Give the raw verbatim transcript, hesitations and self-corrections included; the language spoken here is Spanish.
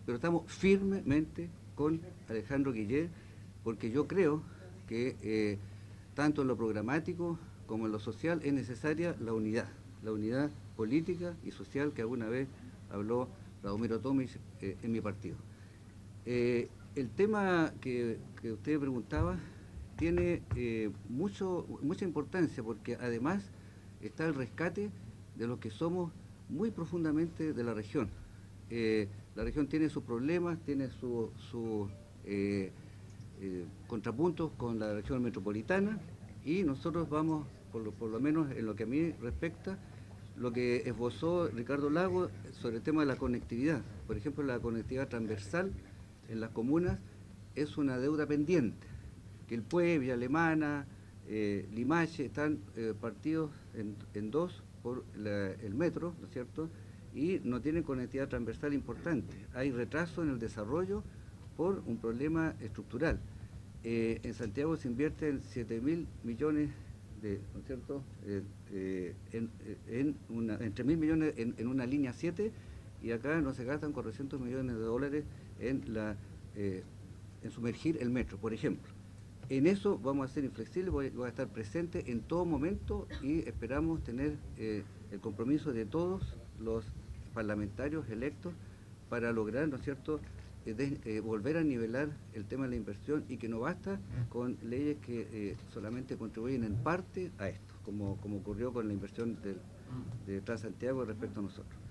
pero estamos firmemente con Alejandro Guillet, porque yo creo que eh, tanto en lo programático como en lo social es necesaria la unidad, la unidad política y social que alguna vez habló Radomiro Tomic eh, en mi partido. Eh, el tema que, que usted preguntaba tiene eh, mucho, mucha importancia, porque además está el rescate de los que somos muy profundamente de la región. Eh, la región tiene sus problemas, tiene sus su, eh, eh, contrapuntos con la región metropolitana, y nosotros vamos, por lo, por lo menos en lo que a mí respecta, lo que esbozó Ricardo Lago sobre el tema de la conectividad. Por ejemplo, la conectividad transversal en las comunas es una deuda pendiente, que el Puebla, Villa Alemana, eh, Limache están eh, partidos en, en dos por la, el metro, ¿no es cierto?, y no tienen conectividad transversal importante. Hay retraso en el desarrollo por un problema estructural. Eh, en Santiago se invierten siete mil millones de, ¿no es cierto?, eh, eh, en, en, una, en tres mil millones en, en una línea siete, y acá no se gastan cuatrocientos millones de dólares en, la, eh, en sumergir el metro, por ejemplo. En eso vamos a ser inflexibles, voy, voy a estar presente en todo momento, y esperamos tener eh, el compromiso de todos los parlamentarios electos para lograr, ¿no es cierto?, eh, de, eh, volver a nivelar el tema de la inversión, y que no basta con leyes que eh, solamente contribuyen en parte a esto, como, como ocurrió con la inversión del, de Transantiago respecto a nosotros.